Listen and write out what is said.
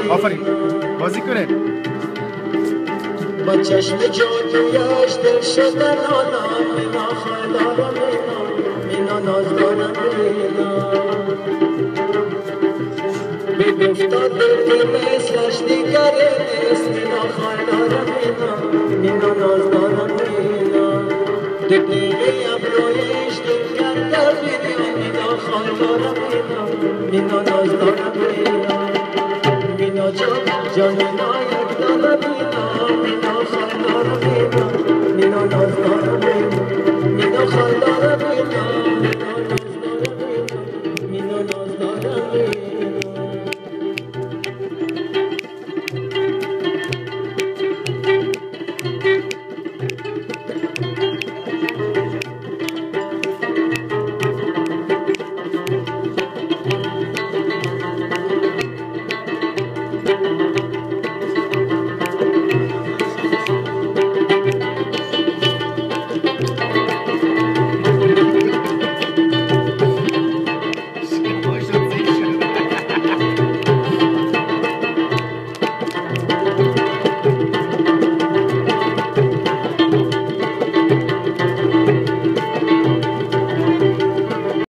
آفرین بازی کنه با چشم جادویش دل شدن آدم مینا خالدارم مینا نازدارم مینا بگفتا دل مثلش دیگره نیست مینا خالدارم مینا نازدارم مینا دقیقه ابرویش دل کرده مینا خالدارم مینا نازدارم مینا جان مینا یک دارم مینا خالدارم مینا نازدارم مینا خالدارم مینا نازدارم